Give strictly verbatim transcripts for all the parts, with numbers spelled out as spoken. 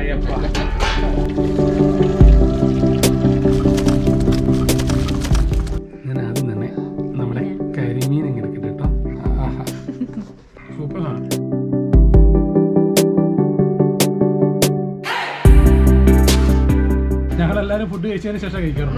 ഞാൻ ആദ്യം തന്നെ നമ്മുടെ കരിമീൻ എങ്ങനെ എടുക്കട്ടെ കേട്ടോ. ആഹാ സൂപ്പറാണ്. ഞങ്ങളെല്ലാരും ഫുഡ് കഴിച്ചതിന് ശേഷം കഴിക്കണം.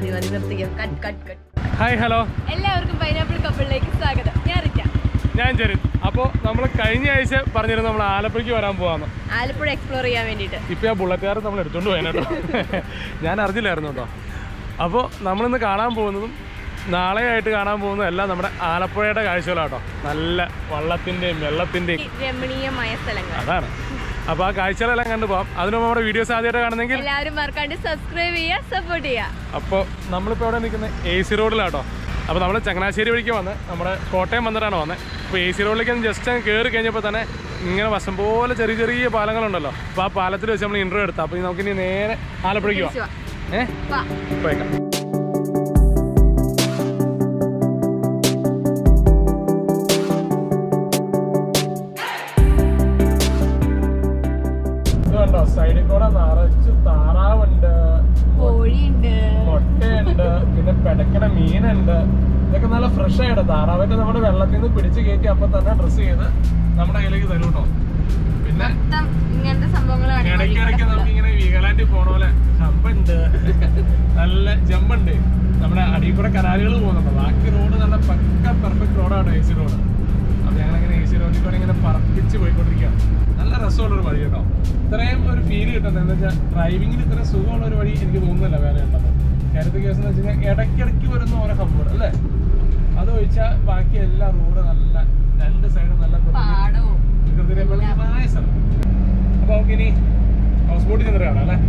ഹായ് ഹലോ, എല്ലാവർക്കും പൈനാപ്പിൾ കപ്പിളിലേക്ക് സ്വാഗതം. ഞാൻ റിറ്റ. ഞാൻ ജെറിൻ. അപ്പോൾ നമ്മൾ കഴിഞ്ഞ ആഴ്ച പറഞ്ഞിരുന്നു നമ്മൾ ആലപ്പുഴയ്ക്ക് വരാൻ പോകാമെന്ന്. ആലപ്പുഴ എക്സ്പ്ലോർ ചെയ്യാൻ വേണ്ടിയിട്ട്. ഇപ്പോൾ ആ ബുള്ളറ്റുകാരൻ നമ്മൾ എടുത്തുകൊണ്ട് പോയാൽ കേട്ടോ. ഞാൻ അറിഞ്ഞില്ലായിരുന്നു കേട്ടോ. അപ്പോൾ നമ്മളിന്ന് കാണാൻ പോകുന്നതും നാളെ ആയിട്ട് കാണാൻ പോകുന്നതും എല്ലാം നമ്മുടെ ആലപ്പുഴയുടെ കാഴ്ചകളാട്ടോ. നല്ല വള്ളത്തിൻ്റെയും വെള്ളത്തിൻ്റെയും രമണീയമായ സ്ഥലങ്ങൾ. അതാണ്. അപ്പോൾ ആ കാഴ്ചകളെല്ലാം കണ്ടു പോകാം. അതിന് നമ്മുടെ വീഡിയോസ് ആദ്യമായിട്ട് കാണുന്നെങ്കിൽ എല്ലാവരും മറക്കാണ്ട് സബ്സ്ക്രൈബ് ചെയ്യുക, സപ്പോർട്ട് ചെയ്യുക. അപ്പോൾ നമ്മളിപ്പോൾ ഇവിടെ നിൽക്കുന്നത് എ സി റോഡിലാട്ടോ. അപ്പോൾ നമ്മൾ ചങ്ങനാശ്ശേരി വഴിക്ക് വന്ന് നമ്മുടെ കോട്ടയം വന്നിട്ടാണ് വന്നത്. അപ്പോൾ എ സി റോഡിലേക്ക് ജസ്റ്റ് അങ്ങ് കയറി കഴിഞ്ഞപ്പോൾ തന്നെ ഇങ്ങനെ വശം പോലെ ചെറിയ ചെറിയ പാലങ്ങളുണ്ടല്ലോ. അപ്പോൾ ആ പാലത്തിൽ വെച്ച് നമ്മൾ ഇൻ്റർവ്യൂ എടുത്താൽ അപ്പോൾ നമുക്കിനി നേരെ ആലപ്പുഴയ്ക്ക് പോവാം. ഏഹ് പോയേക്കാം. ഇതുണ്ടോ സൈഡിൽ കൂടെ നിറച്ച് താറാവുണ്ട്, കോഴിയുണ്ട്, മുട്ടയുണ്ട്, പിന്നെ പെടക്കണ മീനുണ്ട്. ഇതൊക്കെ നല്ല ഫ്രഷ് ആയിട്ട് താറാവൊക്കെ നമ്മുടെ വെള്ളത്തിൽ നിന്ന് പിടിച്ച് കയറ്റി അപ്പൊ തന്നെ ഡ്രസ് ചെയ്ത് നമ്മുടെ കയ്യിലേക്ക് തരും കേട്ടോ. പിന്നെ ഇങ്ങനത്തെ സംഭവങ്ങളാണ്. ഇടയ്ക്കിടയ്ക്ക് നമുക്ക് ഇങ്ങനെ വീഗാലാൻഡിൽ പോണ പോലെ ജമ്പുണ്ട്, നല്ല ജമ്പുണ്ട്. നമ്മുടെ അടിയിൽ കൂടെ കനാലുകൾ പോകുന്നുണ്ട്. ബാക്കി റോഡ് നല്ല പക്ക പെർഫെക്റ്റ് റോഡാണ് എ സി റോഡ്. അപ്പൊ ഞങ്ങളിങ്ങനെ എ സി റോഡിൽ കൂടെ ഇങ്ങനെ പറപ്പിച്ച് പോയിക്കൊണ്ടിരിക്കുകയാണ്. നല്ല രസമുള്ളൊരു വഴി കേട്ടോ. ഇത്രയും ഒരു ഫീൽ കിട്ടുന്നത് എന്താ വെച്ചാൽ ഡ്രൈവിങ്ങിന് ഇത്രയും സുഖമുള്ള ഒരു വഴി എനിക്ക് തോന്നുന്നില്ല വേറെ ഉണ്ടത്. കാര്യത്തെ കേസ് എന്ന് വെച്ച് കഴിഞ്ഞാൽ ഇടയ്ക്കിടയ്ക്ക് വരുന്ന ഓരോ ഹബ്ബുകൾ അല്ലേ, അത് ഒഴിച്ചാൽ ബാക്കി എല്ലാ റോഡ് നല്ല രണ്ട് സൈഡും നല്ല പ്രകൃതിരമണീയമായ സ്ഥലം. അപ്പൊ നമുക്കിനി ഹൗസ് ബോട്ടിൽ ചെന്നിട്ട് കാണാം അല്ലേ?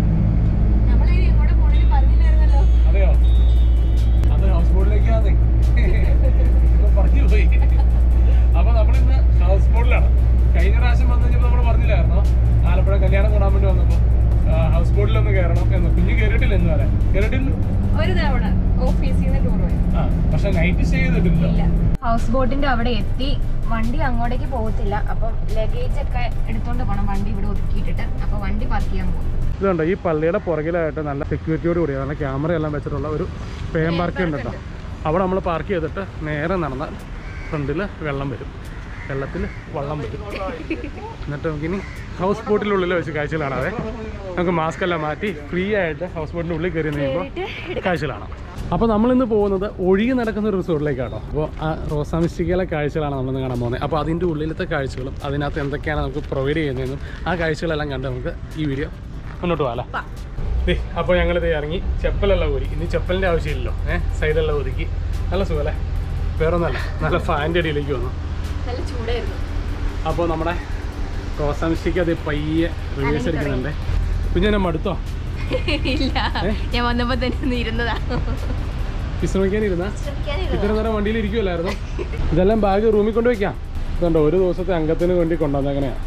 അതെയോ, അത് ഹൗസ് ബോട്ടിലേക്ക് അതെ പറഞ്ഞു പോയി. അപ്പൊ നമ്മളിന്ന് ഹൗസ് ബോട്ടിലാണ്. കഴിഞ്ഞ പ്രാവശ്യം വന്നു കഴിഞ്ഞപ്പോൾ നമ്മൾ പറഞ്ഞില്ലായിരുന്നോ ആലപ്പുഴ കല്യാണം കൂടാൻ വേണ്ടി വന്നപ്പോൾ ഹൗസ് ബോട്ടിലൊന്ന് കയറണം എന്ന്. കുഞ്ഞ് കയറിയിട്ടില്ല എന്ന് വരെ കയറിയിട്ടില്ല. ഒരു തവണ ഓഫീസിൽ നിന്ന് ടൂർ പോയി. ആ പക്ഷെ നൈറ്റ് സ്റ്റേ ചെയ്തിട്ടില്ല. ഹൗസ് ബോട്ടിന്റെ അവിടെ എത്തി. വണ്ടി അങ്ങോട്ടേക്ക് പോകത്തില്ല. അപ്പം ലഗേജ് ഒക്കെ എടുത്തോണ്ട് പോകണം. വണ്ടി ഇവിടെ ഒതുക്കിയിട്ടിട്ട് അപ്പൊ വണ്ടി പാർക്ക് ചെയ്യാൻ പോകും. ഇതുണ്ടോ ഈ പള്ളിയുടെ പുറകിലായിട്ട് നല്ല സെക്യൂരിറ്റിയോട് കൂടിയ നല്ല ക്യാമറ എല്ലാം വെച്ചിട്ടുള്ള ഒരു പേം പാർക്ക് ഉണ്ട് കേട്ടോ. അവിടെ നമ്മൾ പാർക്ക് ചെയ്തിട്ട് നേരെ നടന്നാൽ ഫ്രണ്ടിൽ വെള്ളം വരും, വെള്ളത്തിൽ വള്ളം വരും. എന്നിട്ട് നമുക്കിനി ഹൗസ് ബോട്ടിനുള്ളിൽ വെച്ച് കാഴ്ചകൾ കാണാതെ നമുക്ക് മാസ്ക് എല്ലാം മാറ്റി ഫ്രീ ആയിട്ട് ഹൗസ് ബോട്ടിൻ്റെ ഉള്ളിൽ കയറി കഴിയുമ്പോൾ കാഴ്ചകൾ കാണാം. അപ്പോൾ നമ്മളിന്ന് പോകുന്നത് ഒഴുകി നടക്കുന്ന ഒരു റിസോർട്ടിലേക്കാട്ടോ. അപ്പോൾ ആ റോസാമിസ്റ്റിക്കയിലെ കാഴ്ചകളാണ് നമ്മളിന്ന് കാണാൻ പോകുന്നത്. അപ്പോൾ അതിൻ്റെ ഉള്ളിലത്തെ കാഴ്ചകളും അതിനകത്ത് എന്തൊക്കെയാണ് നമുക്ക് പ്രൊവൈഡ് ചെയ്യുന്നതെന്നും ആ കാഴ്ചകളെല്ലാം കണ്ട് നമുക്ക് ഈ വീഡിയോ മുന്നോട്ട് പോകാം അല്ലേ? ദേ അപ്പോൾ ഞങ്ങളിത് ഇറങ്ങി ചെപ്പലെല്ലാം ഊരി. ഇനി ചെപ്പലിൻ്റെ ആവശ്യമില്ലല്ലോ. ഏഹ് സൈഡെല്ലാം ഒതുക്കി നല്ല സുഖമല്ലേ? വേറൊന്നല്ല, നല്ല ഫാൻ്റെ അടിയിലേക്ക് വന്നു. നല്ല ചൂടായിരുന്നു. അപ്പോൾ നമ്മുടെ റോസാമിസ്റ്റിക്ക് അത് പയ്യെ റിവേഴ്സ് അടിക്കുന്നുണ്ട്. പിന്നെ ഞാൻ മടുത്തോ? ഇല്ല, ഞാൻ വന്നപ്പോ തന്നെ ഇരുന്നതാ. വിശ്രമിക്കാനിരുന്ന ഇത്ര നേരം വണ്ടിയിൽ ഇരിക്കുമല്ലായിരുന്നു. ഇതെല്ലാം ബാഗ് റൂമിൽ കൊണ്ട് വയ്ക്കാം. ഇതുണ്ടോ ഒരു ദിവസത്തെ അംഗത്തിന് വേണ്ടി കൊണ്ടുവന്നങ്ങനെയാണ്.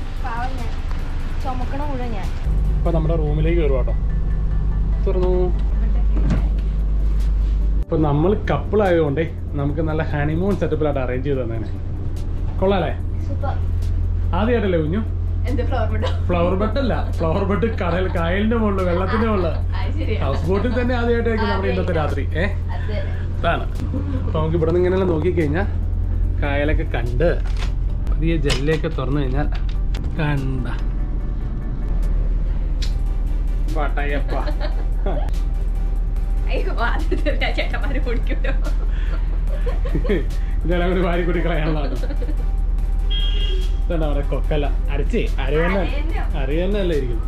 ഇപ്പൊ നമ്മുടെ റൂമിലേക്ക് കയറുക കേട്ടോ. തുറന്നു. ഇപ്പൊ നമ്മൾ കപ്പിൾ ആയതുകൊണ്ടേ നമുക്ക് നല്ല ഹണിമൂൺ സെറ്റപ്പിലായിട്ട് അറേഞ്ച് ചെയ്ത് തന്നെ കൊള്ളാല്ലേ? ആദ്യമായിട്ടല്ലേ കുഞ്ഞു? ഫ്ലവർ ബെട്ടല്ല, ഫ്ലവർ ബെട്ട് കടൽ കായലിന്റെ മുകളിൽ വെള്ളത്തിന്റെ മുകളിൽ ഹൗസ് ബോട്ടിൽ തന്നെ ആദ്യമായിട്ടായിരിക്കും നമ്മുടെ ഇന്നത്തെ രാത്രി. ഏഹ് അതാണ്. അപ്പൊ നമുക്ക് ഇവിടെ നിന്ന് ഇങ്ങനെല്ലാം നോക്കിക്കഴിഞ്ഞാൽ കായലൊക്കെ കണ്ട് പുതിയ ജല്ലയൊക്കെ തുറന്നു കഴിഞ്ഞാൽ കണ്ട പട്ടയപ്പ ഇതെല്ലാം കൂടി വാരി കൂടി കളയാനുള്ളതാണ്. ഇതാണ് അവിടെ കൊക്കല അരച്ചേ അരവെണ്ണ അറിയാനല്ലേ ഇരിക്കുന്നു.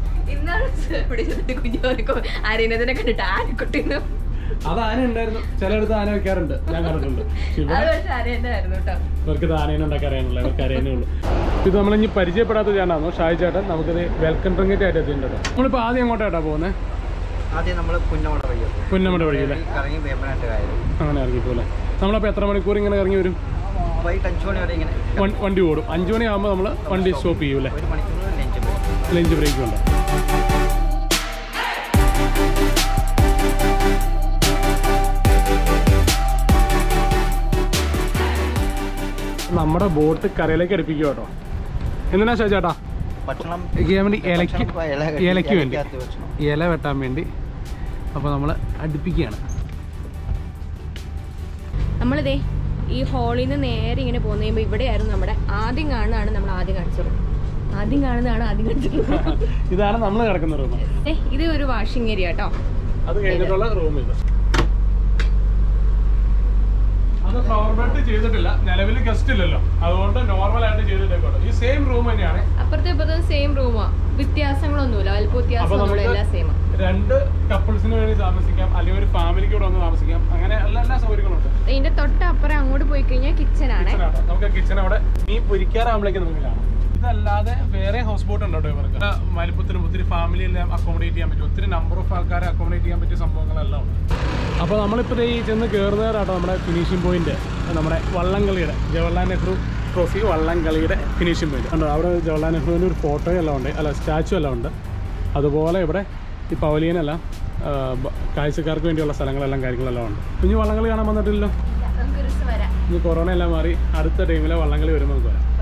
അത് ആന ഉണ്ടായിരുന്നു, ചിലയിടത്ത് ആന വെക്കാറുണ്ട്, ഞാൻ കണ്ടിട്ടുണ്ട്. ഇവർക്ക് ആനേനെ ഉണ്ടാക്കി അറിയാനുള്ള ഇവർക്ക് അറിയാനേ ഉള്ളൂ. ഇത് നമ്മളിനി പരിചയപ്പെടാത്ത ചേട്ടനാണോ ഷായി ചേട്ടൻ. നമുക്കിത് വെൽക്കം ഡ്രിങ്കറ്റ് ആയിട്ട് എത്തിയിട്ടുണ്ട്. നമ്മളിപ്പോ ആദ്യം എങ്ങോട്ടാ പോകുന്നത്? ആദ്യം നമ്മൾ പുന്നമട വഴിയല്ലേ? അങ്ങനെ ഇറങ്ങിപ്പോലെ. നമ്മളപ്പോ എത്ര മണിക്കൂർ ഇങ്ങനെ ഇറങ്ങി വരും? വണ്ടി ഓടും. അഞ്ചു മണിയാകുമ്പോൾ നമ്മൾ വണ്ടി സ്റ്റോപ്പ് ചെയ്യൂല്ലേ? ലഞ്ച് ബ്രേക്കും ഉണ്ട്. നമ്മുടെ ബോട്ട് കരയിലേക്ക് അടുപ്പിക്കുക കേട്ടോ. എന്തിനാ ചേട്ടാ? വേണ്ടി ഇലയ്ക്ക് ഇലയ്ക്ക് വേണ്ടി ഇല വെട്ടാൻ വേണ്ടി. അപ്പോൾ നമ്മൾ അടുപ്പിക്കുകയാണ്. നമ്മളിതേ ഈ ഹോളിൽ നിന്ന് നേരെ ഇങ്ങനെ പോകുന്ന കഴിയുമ്പോൾ ഇവിടെയായിരുന്നു നമ്മുടെ ആദ്യം കാണുന്നതാണ് നമ്മൾ ആദ്യം കാണിച്ചത്. ആദ്യം കാണുന്നതാണ് ആദ്യം കാണിച്ചത്. ഇതാണ് നമ്മൾ കിടക്കുന്ന റൂം. ഏ ഇത് ഒരു വാഷിംഗ് ഏരിയ കേട്ടോ. അത് കഴിഞ്ഞിട്ടുള്ള റൂം ഇത്. അത് ഫ്ലവർ ബെഡ് ചെയ്തിട്ടില്ല, നിലവിൽ ഗസ്റ്റ് ഇല്ലല്ലോ, അതുകൊണ്ട് നോർമൽ ആയിട്ട് ചെയ്തിട്ടേക്കോട്ടെ. ഈ സെയിം റൂം തന്നെയാണ്. അപ്പുറത്തെ ഇപ്പുറത്തെ സെയിം റൂമാ, വ്യത്യാസങ്ങളൊന്നുമില്ല, അല്പ വ്യത്യാസമൊന്നുമില്ല, എല്ലാം സെയിം. രണ്ട് കപ്പിൾസിന് വേണ്ടി താമസിക്കാം, അല്ലെങ്കിൽ ഒരു ഫാമിലിക്ക് കൂടെ വന്ന് താമസിക്കാം, അങ്ങനെ എല്ലാ എല്ലാ സൗകര്യങ്ങളുണ്ട്. ഇതിന്റെ തൊട്ടപ്പുറം അങ്ങോട്ട് പോയി കഴിഞ്ഞാൽ കിച്ചൺ ആണ്. നമുക്ക് കിച്ചൺ അവിടെ മീൻ പൊരിക്കാറാകുമ്പോഴേക്കും നമുക്കിലാണ്. ഇതല്ലാതെ വേറെ ഹൗസ് ബോട്ട് ഉണ്ടോ ഇവർക്ക്? വലിപ്പത്തിലും ഒത്തിരി ഫാമിലി എല്ലാം അക്കോമഡേറ്റ് ചെയ്യാൻ പറ്റും, ഒത്തിരി നമ്പർ ഓഫ് ആൾക്കാരെ അക്കോമഡേറ്റ് ചെയ്യാൻ പറ്റിയ സംഭവങ്ങളെല്ലാം ഉണ്ട്. അപ്പോൾ നമ്മളിപ്പോൾ ഈ ചെന്ന് കയറുന്നവരാട്ടോ നമ്മുടെ ഫിനിഷിംഗ് പോയിന്റ്, നമ്മുടെ വള്ളംകളിയുടെ ജവഹർലാൽ നെഹ്റു ട്രോഫി വള്ളംകളിയുടെ ഫിനിഷിംഗ് പോയിന്റ് ഉണ്ട്. അവിടെ ജവഹർലാൽ നെഹ്റുവിൻ്റെ ഒരു ഫോട്ടോ എല്ലാം ഉണ്ട്, അല്ല സ്റ്റാച്ചു എല്ലാം ഉണ്ട്. അതുപോലെ ഇവിടെ ഈ പവലിയനെല്ലാം കാഴ്ചക്കാർക്ക് വേണ്ടിയുള്ള സ്ഥലങ്ങളെല്ലാം കാര്യങ്ങളെല്ലാം ഉണ്ട്. കുഞ്ഞു വള്ളംകളി കാണാൻ വന്നിട്ടില്ലല്ലോ. ഇനി കൊറോണ എല്ലാം മാറി അടുത്ത ടൈമിലെ വള്ളംകളി വരുമ്പോൾ നമുക്ക് വരാം.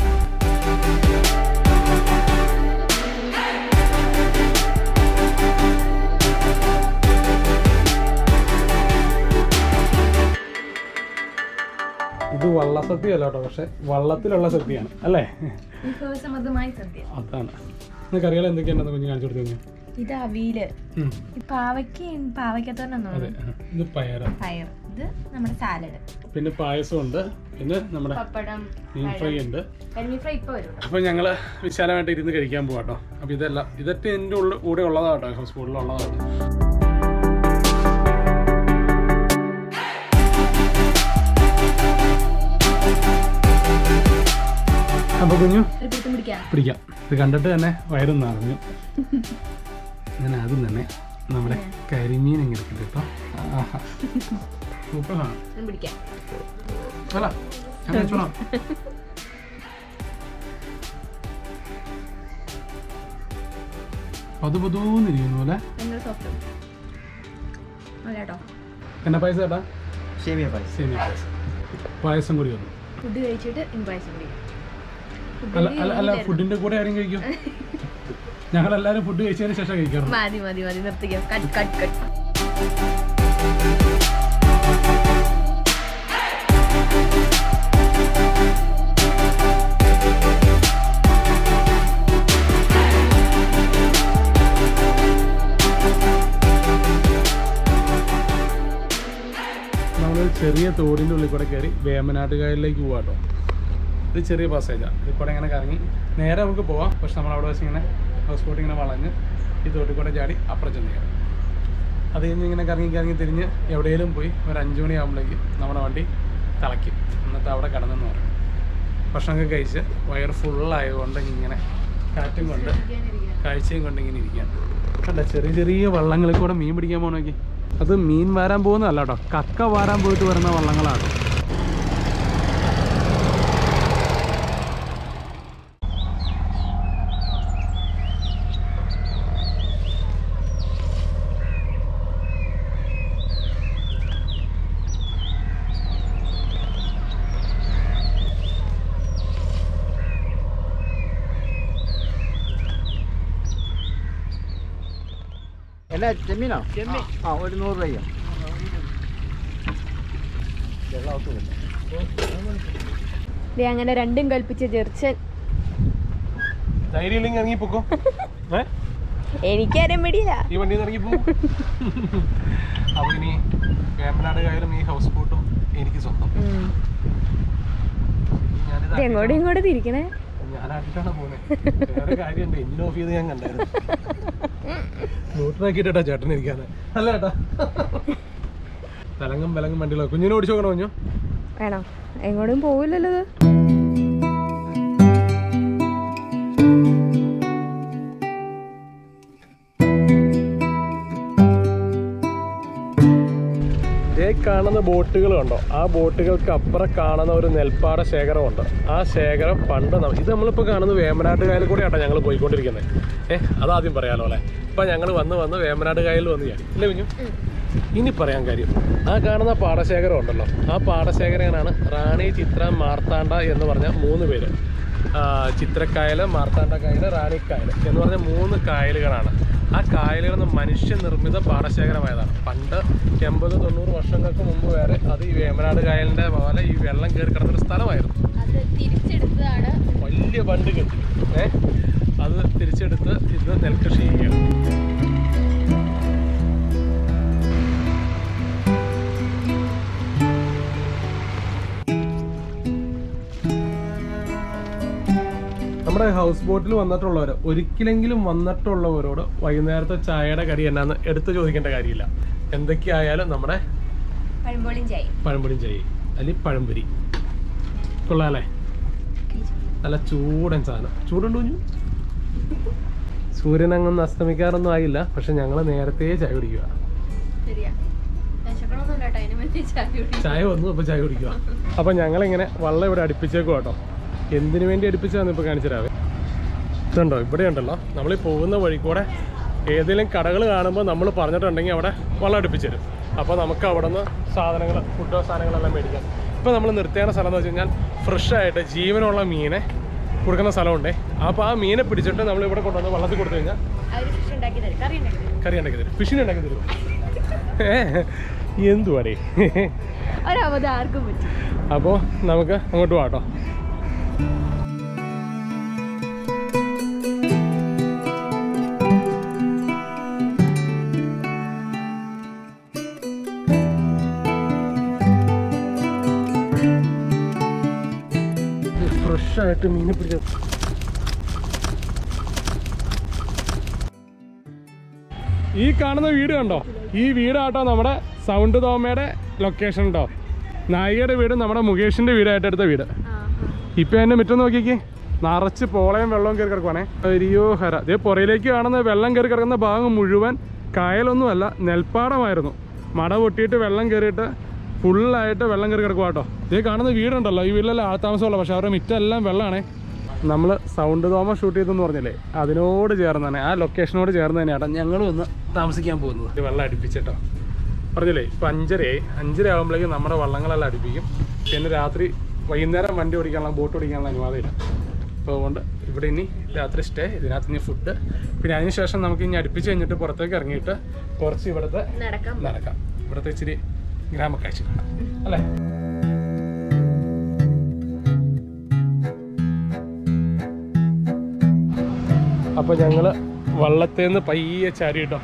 ഇത് വള്ളസദ്യ അല്ല കേട്ടോ, പക്ഷെ വള്ളത്തിലുള്ള സദ്യയാണ് അല്ലേ? അതാണ്. നിനക്കറിയാലോ എന്തൊക്കെയാണെന്ന് കുഞ്ഞ് കാണിച്ചു കൊടുത്തു. ഇത് അവിയല്, പാവയ്ക്ക് പാവയ്ക്കത്തോരനാണ്, ഇത് പയർ പയർ, ഇത് നമ്മുടെ സാലഡ്, പിന്നെ പായസം ഉണ്ട്, പിന്നെ നമ്മുടെ പപ്പടം, മീൻ ഫ്രൈ ഉണ്ട്. കരിമീൻ ഫ്രൈ ഇപ്പൊ വരും. അപ്പൊ ഞങ്ങള് വിശാലമായിട്ട് ഇരുന്ന് കഴിക്കാൻ പോവാട്ടോ. അപ്പൊ ഇതെല്ലാം ഇതൊക്കെ എൻ്റെ ഉള്ളിൽ കൂടെ ഉള്ളതാട്ടോ, ഹൗസ് ബോട്ടിലുള്ളതാണ്. അപ്പൊ കുഞ്ഞു പിടിക്കാം. ഇത് കണ്ടിട്ട് തന്നെ വയറും നിറഞ്ഞു. ഞാൻ ആദ്യം തന്നെ നമ്മുടെ കരിമീൻ ഇങ്ങനെ എടുക്കട്ടെ കേട്ടോ. സൂപ്പറാണ്. അല്ല പതു പതൂന്നിരിക്കുന്നു പോലെ. എന്നാ പായസം ചേട്ടാ? സേമിയ പായസം. സേമിയ പായസം പായസം കൂടി വന്നു. ഫുഡ് കഴിച്ചിട്ട് പായസം കൂടി. അല്ല അല്ല അല്ല ഫുഡിന്റെ കൂടെ ആരും കഴിക്കും? ഞങ്ങളെല്ലാരും ഫുഡ് കഴിച്ചതിന് ശേഷം കഴിക്കാറുണ്ട്. മതി മതി മതി നിർത്തിക്കാം. Cut cut cut. നമ്മൾ ചെറിയ തോടിൻ്റെ ഉള്ളിൽ കൂടെ കയറി വേമ്പനാട്ട് കായലിലേക്ക് പോകാട്ടോ. ഇത് ചെറിയ പാസേജാണ്. ഇതിൽ കൂടെ ഇങ്ങനെ കറങ്ങി നേരെ നമുക്ക് പോവാം. പക്ഷെ നമ്മൾ അവിടെ വെച്ച് ഇങ്ങനെ ഹൗസ് ബോട്ട് ഇങ്ങനെ വളഞ്ഞ് ഈ തോട്ടിൽ കൂടെ ചാടി അപ്പുറം ചെന്ന് കയറും. അത് കഴിഞ്ഞ് ഇങ്ങനെ കറങ്ങി കറങ്ങി തിരിഞ്ഞ് എവിടെയെങ്കിലും പോയി ഒരു അഞ്ച് മണിയാകുമ്പോഴേക്ക് നമ്മുടെ വണ്ടി തിളയ്ക്കും. എന്നിട്ട് അവിടെ കിടന്നെന്ന് പറയും. ഭക്ഷണമൊക്കെ കഴിച്ച് വയർ ഫുള്ളായതുകൊണ്ട് ഇങ്ങനെ കാറ്റും കൊണ്ട് കാഴ്ചയും കൊണ്ട് ഇങ്ങനെ ഇരിക്കുകയാണ്. കണ്ട ചെറിയ ചെറിയ വള്ളങ്ങളിൽ കൂടെ മീൻ പിടിക്കാൻ പോകണമെങ്കിൽ അത് മീൻ വാരാൻ പോകുന്നതല്ല കേട്ടോ, കക്ക വാരാൻ പോയിട്ട് വരുന്ന വള്ളങ്ങളാണ്. എന്നാ ചെമ്മീനോ? ആ ഒരു നൂറ് രൂപയോ? അങ്ങനെ രണ്ടും കൽപ്പിച്ച ജെർച്ചൻ ധൈര്യമില്ലെങ്കിൽ ഇറങ്ങി പോക്കോ. എനിക്കാരും പിടിയില്ല, ഈ വണ്ടിയിൽ ഇറങ്ങി പോകും. അപ്പൊ ഇനി വേമ്പനാട് കായലും ഈ ഹൗസ് ബോട്ടും എനിക്ക് സ്വന്തം. എങ്ങോട്ടും ഇങ്ങോട്ട് തിരിക്കണേ. ഞാനായിട്ടാണ് പോകുന്നത്. വേറെ കാര്യമുണ്ട്, എഞ്ചിൻ ഓഫ് ചെയ്ത് ഞാൻ കണ്ടായിരുന്നു. നോട്ടിനാക്കിട്ടാ ചേട്ടൻ ഇരിക്കാതെ. അല്ല ചേട്ടാ, തലങ്ങും വിലങ്ങും വണ്ടികളോ. കുഞ്ഞിനെ ഓടിച്ചു നോക്കണോ? കുഞ്ഞു വേണോ? എങ്ങോട്ടും പോവില്ലല്ലോ. കാണുന്ന ബോട്ടുകൾ കണ്ടോ? ആ ബോട്ടുകൾക്ക് അപ്പുറം കാണുന്ന ഒരു നെൽപ്പാട ശേഖരമുണ്ട്. ആ ശേഖരം പണ്ട് ഇത് നമ്മളിപ്പോൾ കാണുന്നത് വേമ്പനാട്ട് കായലിൽ കൂടെ ആട്ടോ ഞങ്ങൾ പോയിക്കൊണ്ടിരിക്കുന്നത്. ഏഹ് അതാദ്യം പറയാലോ അല്ലേ. ഇപ്പം ഞങ്ങൾ വന്ന് വന്ന് വേമ്പനാട്ട് കായലിൽ വന്ന് ഞാൻ ഇല്ലേ കുഞ്ഞു? ഇനി പറയാൻ കാര്യം, ആ കാണുന്ന പാടശേഖരം ഉണ്ടല്ലോ, ആ പാടശേഖരനാണ് റാണി, ചിത്ര, മാർത്താണ്ഡ എന്ന് പറഞ്ഞ മൂന്ന് പേര്. ചിത്രക്കായൽ, മാർത്താണ്ഡക്കായൽ, റാണിക്കായൽ എന്ന് പറഞ്ഞ മൂന്ന് കായലുകളാണ്. ആ കായലുകൾ മനുഷ്യനിർമ്മിത പാടശേഖരമായതാണ്. പണ്ട് എൺപത് തൊണ്ണൂറ് വർഷങ്ങൾക്ക് മുമ്പ് വരെ അത് ഈ വേമ്പനാട് കായലിൻ്റെ പോലെ ഈ വെള്ളം കയറി കിടന്നൊരു സ്ഥലമായിരുന്നു. വലിയ ബണ്ട് കെട്ടി ഏ അത് തിരിച്ചെടുത്ത് ഇത് നെൽകൃഷി ചെയ്യുകയാണ്. നമ്മുടെ ഹൗസ് ബോട്ടിൽ വന്നിട്ടുള്ളവർ ഒരിക്കലെങ്കിലും വന്നിട്ടുള്ളവരോട് വൈകുന്നേരത്തെ ചായയുടെ കടി എന്നാന്ന് എടുത്ത് ചോദിക്കേണ്ട കാര്യമില്ല. എന്തൊക്കെയായാലും നമ്മുടെ പഴംപൊടിയും ചായ പഴംപൊടിയും ചായ അല്ലെങ്കിൽ പഴംപൊരി കൊള്ളാല്ലേ? നല്ല ചൂടൻ സാധനം. ചൂടുണ്ടോ? സൂര്യൻ അങ്ങൊന്നും അസ്തമിക്കാറൊന്നും ആയില്ല, പക്ഷെ ഞങ്ങൾ നേരത്തെ ചായ കുടിക്കുക. ചായ വന്നു, അപ്പൊ ചായ കുടിക്കുക. അപ്പൊ ഞങ്ങളിങ്ങനെ വള്ളം ഇവിടെ അടുപ്പിച്ചേക്കും കേട്ടോ. എന്തിനു വേണ്ടി അടുപ്പിച്ചാന്ന് ഇപ്പൊ കാണിച്ചു തരാവേ. ഇതുണ്ടോ, ഇവിടെ ഉണ്ടല്ലോ, നമ്മൾ ഈ പോകുന്ന വഴി കൂടെ ഏതെങ്കിലും കടകൾ കാണുമ്പോൾ നമ്മൾ പറഞ്ഞിട്ടുണ്ടെങ്കിൽ അവിടെ വള്ളം അടുപ്പിച്ചു തരും. അപ്പോൾ നമുക്ക് അവിടെ നിന്ന് സാധനങ്ങൾ, ഫുഡോ സാധനങ്ങളെല്ലാം മേടിക്കാം. ഇപ്പോൾ നമ്മൾ നിർത്തേണ്ട സ്ഥലം എന്ന് വെച്ച് കഴിഞ്ഞാൽ ഫ്രഷായിട്ട് ജീവനുള്ള മീനെ കൊടുക്കുന്ന സ്ഥലമുണ്ടേ. അപ്പോൾ ആ മീനെ പിടിച്ചിട്ട് നമ്മൾ ഇവിടെ കൊണ്ടുവന്ന് വള്ളത്തിൽ കൊടുത്തു കഴിഞ്ഞാൽ കറി ഉണ്ടാക്കി തരും. ഫിഷിന് ഉണ്ടാക്കി തരും. ഏ എന്തുവാടേ. അപ്പോൾ നമുക്ക് അങ്ങോട്ട് പോകാട്ടോ. ഫ്രഷായിട്ട് മീനെ പിടിച്ച ഈ കാണുന്ന വീട് കണ്ടോ? ഈ വീടാട്ടോ നമ്മുടെ സൗണ്ട് തോമയുടെ ലൊക്കേഷൻ ഉണ്ടോ. നായികയുടെ വീട് നമ്മുടെ മുകേഷിന്റെ വീടായിട്ട് എടുത്ത വീട്. ഇപ്പൊ എന്നെ മുറ്റം നോക്കിക്കേ, നിറച്ച് പോളയും വെള്ളവും കയറി കിടക്കുവാണേ. അയ്യോ ഹര. ഇതേ പുറയിലേക്ക് കാണുന്ന വെള്ളം കയറി കിടക്കുന്ന ഭാഗം മുഴുവൻ കായലൊന്നുമല്ല, നെൽപ്പാടമായിരുന്നു. മട പൊട്ടിയിട്ട് വെള്ളം കയറിയിട്ട് ഫുള്ളായിട്ട് വെള്ളം കയറി കിടക്കുക കേട്ടോ. ഇതേ കാണുന്ന വീടുണ്ടല്ലോ, ഈ വീട്ടിലെല്ലാം ആൾത്താമസമുള്ള, പക്ഷെ അവരുടെ മിറ്റെല്ലാം വെള്ളമാണേ. നമ്മൾ സൗണ്ട് തോമ ഷൂട്ട് ചെയ്തെന്ന് പറഞ്ഞില്ലേ, അതിനോട് ചേർന്ന് തന്നെ, ആ ലൊക്കേഷനോട് ചേർന്ന് തന്നെയാണ് ഞങ്ങൾ ഒന്ന് താമസിക്കാൻ പോകുന്നത്. വെള്ളം അടുപ്പിച്ചിട്ടോ പറഞ്ഞില്ലേ. ഇപ്പം അഞ്ചരയായി. അഞ്ചര ആകുമ്പോഴേക്കും നമ്മുടെ വള്ളങ്ങളെല്ലാം അടുപ്പിക്കും. പിന്നെ രാത്രി വൈകുന്നേരം വണ്ടി ഓടിക്കാനുള്ള, ബോട്ട് ഓടിക്കാനുള്ള അനുവാദമില്ല. അപ്പോൾ അതുകൊണ്ട് ഇവിടെ ഇനി രാത്രി സ്റ്റേ, ഇതിനകത്ത് ഇനി ഫുഡ്. പിന്നെ അതിന് ശേഷം നമുക്ക് ഇനി അടുപ്പിച്ച് കഴിഞ്ഞിട്ട് പുറത്തേക്ക് ഇറങ്ങിയിട്ട് കുറച്ച് ഇവിടുത്തെ നടക്കാം. ഇവിടുത്തെ ഇച്ചിരി ഗ്രാമക്കാഴ്ച കാണാം അല്ലേ. അപ്പോൾ ഞങ്ങൾ വള്ളത്തിൽ നിന്ന് പയ്യെ ചാരി കേട്ടോ.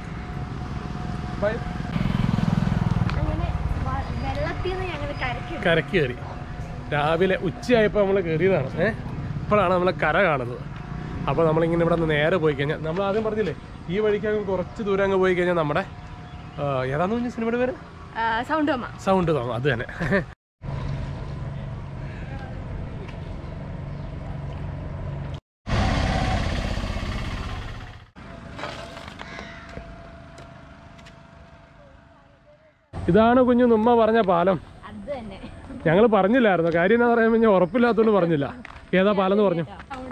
കരക്ക് കയറി. രാവിലെ ഉച്ചയായപ്പോൾ നമ്മൾ കയറിയതാണ്. ഏഹ് ഇപ്പോഴാണ് നമ്മൾ കര കാണുന്നത്. അപ്പോൾ നമ്മളിങ്ങനെ ഇവിടെ നിന്ന് നേരെ പോയി കഴിഞ്ഞാൽ, നമ്മൾ ആദ്യം പറഞ്ഞില്ലേ ഈ വഴിക്ക് കുറച്ച് ദൂരം അങ്ങ് പോയി കഴിഞ്ഞാൽ നമ്മുടെ ഏതാന്ന് പറഞ്ഞ സിനിമയുടെ പേര് സൗണ്ട് തോമ. സൗണ്ട് തോമ, അത് തന്നെ. ഇതാണ് കുഞ്ഞു നുമ്മ പറഞ്ഞ പാലം. ഞങ്ങൾ പറഞ്ഞില്ലായിരുന്നു. കാര്യം എന്താ പറയാൻ കഴിഞ്ഞാൽ ഉറപ്പില്ലാത്തോണ്ട് പറഞ്ഞില്ല. ഏതാ പാലം എന്ന് പറഞ്ഞു.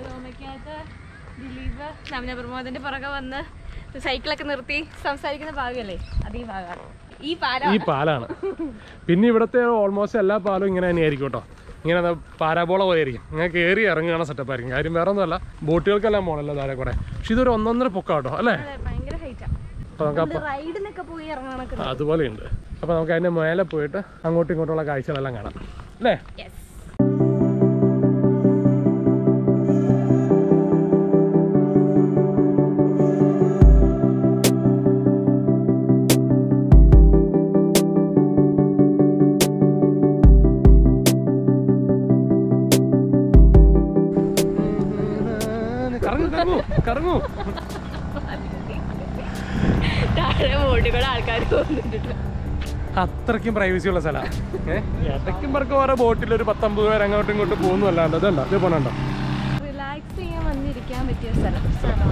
പ്രമോദന്റെ പുറകെ വന്ന് സൈക്കിളൊക്കെ നിർത്തി സംസാരിക്കുന്ന ഭാഗമല്ലേ, അത് ഈ ഭാഗമാണ്. ഈ പാലം ഈ പാലാണ്. പിന്നെ ഇവിടുത്തെ ഓൾമോസ്റ്റ് എല്ലാ പാലവും ഇങ്ങനെ തന്നെയായിരിക്കും കേട്ടോ. ഇങ്ങനെ പാരാബോള പോലെ ആയിരിക്കും. ഇങ്ങനെ കയറി ഇറങ്ങുകയാണ് സെറ്റപ്പ് ആയിരിക്കും. കാര്യം വേറെ ഒന്നുമല്ല, ബോട്ടുകൾക്കെല്ലാം പോകണല്ലോ താഴെ കൂടെ. പക്ഷെ ഇതൊരു ഒന്നൊന്നര പൊക്കം കേട്ടോ അല്ലേ. അതുപോലെയുണ്ട്. അപ്പൊ നമുക്ക് അതിന്റെ മേലെ പോയിട്ട് അങ്ങോട്ടും ഇങ്ങോട്ടുള്ള കാഴ്ചകളെല്ലാം കാണാം അല്ലേ. കറങ്ങൂ കറങ്ങൂ. അത്രയ്ക്കും പ്രൈവസി ഉള്ള സ്ഥലമാണ്. ഏഹ് ഇടയ്ക്കും പറക്കും ഓരോ ബോട്ടിൽ ഒരു പത്തൊമ്പത് പേര് അങ്ങോട്ടും ഇങ്ങോട്ടും പോകുന്നു അല്ലാണ്ട്. അതുണ്ടോ ഇത് പോണുണ്ടോ. റിലാക്സ് ചെയ്യാൻ വന്നിരിക്കാൻ പറ്റിയ സ്ഥലം.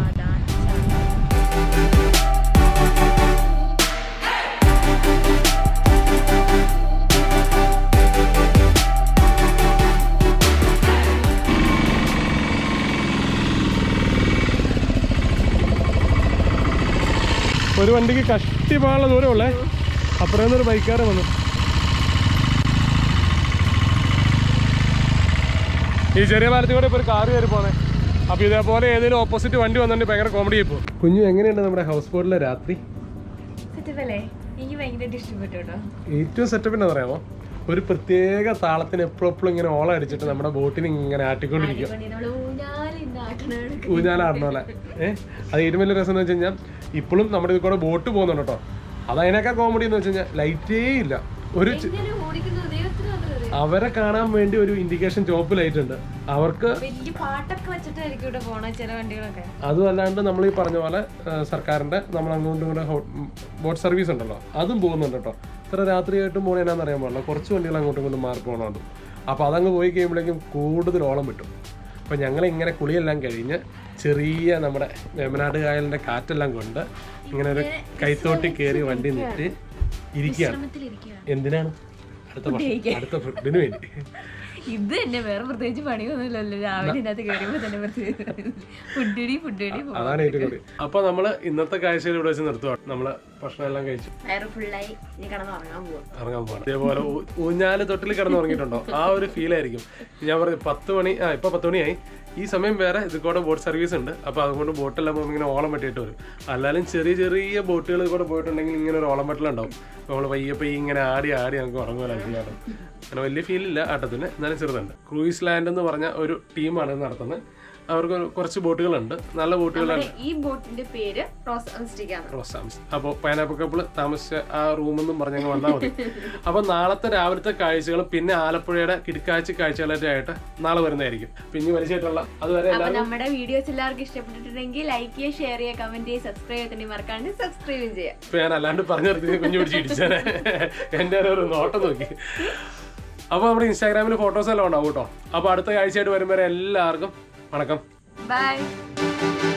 ഒരു വണ്ടിക്ക് കഷ്ടി പോകാനുള്ള ദൂരമുള്ളേ. അപ്പുറം നിന്നൊരു ബൈക്കാരൻ വന്നു. ഈ ചെറിയ പാലത്തിൽ കൂടെ ഇപ്പോൾ ഒരു കാറ് കയറി പോണേ. അപ്പോൾ ഇതേപോലെ ഏതെങ്കിലും ഓപ്പോസിറ്റ് വണ്ടി വന്നിട്ട് ഭയങ്കര കോമഡി ആയി പോകും. കുഞ്ഞു എങ്ങനെയുണ്ട് നമ്മുടെ ഹൗസ് ബോട്ടിലെ രാത്രി? എനിക്ക് ഭയങ്കരമായിട്ട് ഇഷ്ടപ്പെട്ടു കേട്ടോ. ഏറ്റവും സെറ്റപ്പ് എന്താ പറയാമോ, ഒരു പ്രത്യേക താളത്തിന് എപ്പോഴും എപ്പോഴും ഇങ്ങനെ ഓളം അടിച്ചിട്ട് നമ്മുടെ ബോട്ടിന് ഇങ്ങനെ ആട്ടിക്കൊണ്ടിരിക്കും. ഊഞ്ഞാലാടണോലെ ഏഹ് അത് ഏറ്റവും വലിയ രസം എന്ന് വെച്ച് കഴിഞ്ഞാൽ ഇപ്പോഴും നമ്മുടെ ഇത് കൂടെ ബോട്ട് പോകുന്നുണ്ട് കേട്ടോ. അത് അതിനേക്കാൾ കോമഡി എന്ന് വെച്ച് കഴിഞ്ഞാൽ ലൈറ്റേ ഇല്ല. ഒരു അവരെ കാണാൻ വേണ്ടി ഒരു ഇൻഡിക്കേഷൻ ചോപ്പ് ലൈറ്റ് ഉണ്ട് അവർക്ക്. അതും അല്ലാണ്ട് നമ്മൾ ഈ പറഞ്ഞ പോലെ സർക്കാരിന്റെ നമ്മൾ അങ്ങോട്ടും ഇങ്ങോട്ട് ബോട്ട് സർവീസ് ഉണ്ടല്ലോ, അതും പോകുന്നുണ്ട് കേട്ടോ. ഇത്ര രാത്രിയായിട്ടും പോകണ എന്നാന്ന് അറിയാൻ പാടില്ല, കുറച്ച് വണ്ടികൾ അങ്ങോട്ടും ഇങ്ങോട്ടും മാറി പോകണത്. അപ്പോൾ അതങ്ങ് പോയി കഴിയുമ്പോഴേക്കും കൂടുതൽ ഓളം കിട്ടും. അപ്പോൾ ഞങ്ങളിങ്ങനെ കുളിയെല്ലാം കഴിഞ്ഞ് ചെറിയ നമ്മുടെ വേമ്പനാട് കായലിൻ്റെ കാറ്റെല്ലാം കൊണ്ട് ഇങ്ങനെ ഒരു കൈത്തോട്ടി കയറി വണ്ടി നിർത്തി ഇരിക്കുകയാണ്. എന്തിനാണ്? അടുത്ത അടുത്ത ഫുഡിന് വേണ്ടി. ഇത് തന്നെ വേറെ പ്രത്യേകിച്ച് പണിയൊന്നുമില്ലല്ലോ. രാവിലെ ഇതിനകത്ത് കയറിയപ്പോൾ തന്നെ ഫുഡടി ഫുഡടി അതാണ് ഏറ്റവും കൂടി. അപ്പൊ നമ്മള് ഇന്നത്തെ കാഴ്ചയിൽ ഇവിടെ വെച്ച് നിർത്തുക. നമ്മള് ഭക്ഷണം എല്ലാം കഴിച്ചു ഇറങ്ങാൻ പോവാണ്. ഇതേപോലെ ഊഞ്ഞാല് തൊട്ടിൽ കിടന്ന് ഉറങ്ങിയിട്ടുണ്ടോ ആ ഒരു ഫീൽ ആയിരിക്കും. ഞാൻ പറഞ്ഞു പത്ത് മണി ആ ഇപ്പൊ പത്ത് മണിയായി. ഈ സമയം വേറെ ഇത് കൂടെ ബോട്ട് സർവീസ് ഉണ്ട്. അപ്പോൾ അതുകൊണ്ട് ബോട്ടെല്ലാം പോകുമ്പോൾ ഇങ്ങനെ ഓളം വെട്ടിയിട്ട് വരും. അല്ലാലും ചെറിയ ചെറിയ ബോട്ടുകൾ കൂടെ പോയിട്ടുണ്ടെങ്കിൽ ഇങ്ങനെ ഒരു ഓളം വെട്ടലുണ്ടാവും. നമ്മൾ പയ്യെ പയ്യെ ഇങ്ങനെ ആടി ആടി നമുക്ക് ഉറങ്ങുമല്ലോ ചെയ്യാറ്. അങ്ങനെ വലിയ ഫീലില്ല ആട്ടത്തിന്, എന്നാലും ചെറുതുണ്ട്. ക്രൂയിസ് ലാൻഡ് എന്ന് പറഞ്ഞ ഒരു ടീമാണ് നടത്തുന്നത്. അവർക്ക് കുറച്ച് ബോട്ടുകളുണ്ട്, നല്ല ബോട്ടുകളാണ്. ഈ ബോട്ടിന്റെ പേര് റോസാംസ്. അപ്പോൾ പൈനാപ്പിൾ കപ്പിൾ താമസിച്ച ആ റൂമെന്നും പറഞ്ഞങ്ങ് വന്നാൽ മതി. അപ്പോൾ നാളത്തെ രാവിലത്തെ കാഴ്ചകളും പിന്നെ ആലപ്പുഴയുടെ കിടക്കാഴ്ച കാഴ്ചകളൊക്കെ ആയിട്ട് നാളെ വരുന്നതായിരിക്കും. പിന്നെ വലിച്ചായിട്ടുള്ള അതുവരെ നമ്മുടെ വീഡിയോസ് എല്ലാവർക്കും ഇഷ്ടപ്പെട്ടിട്ടുണ്ടെങ്കിൽ ലൈക്ക് ചെയ്യുക, ഷെയർ ചെയ്യുക, കമന്റ് ചെയ്യുക, സബ്സ്ക്രൈബ് ചെയ്തിട്ട് മറക്കാണ്ട് സബ്സ്ക്രൈബ് ചെയ്യുക. ഇപ്പൊ ഞാൻ അല്ലാണ്ട് പറഞ്ഞു നിർത്തി കുഞ്ഞു പിടിച്ച് ഇടിച്ചാനെ എന്റെ ഒരു നോട്ടം നോക്കി. അപ്പോൾ നമ്മുടെ ഇൻസ്റ്റാഗ്രാമിൽ ഫോട്ടോസ് എല്ലാം ഉണ്ടാവും കേട്ടോ. അപ്പോൾ അടുത്ത കാഴ്ചയായിട്ട് വരുമ്പോൾ എല്ലാവർക്കും വണക്കം. ബൈ.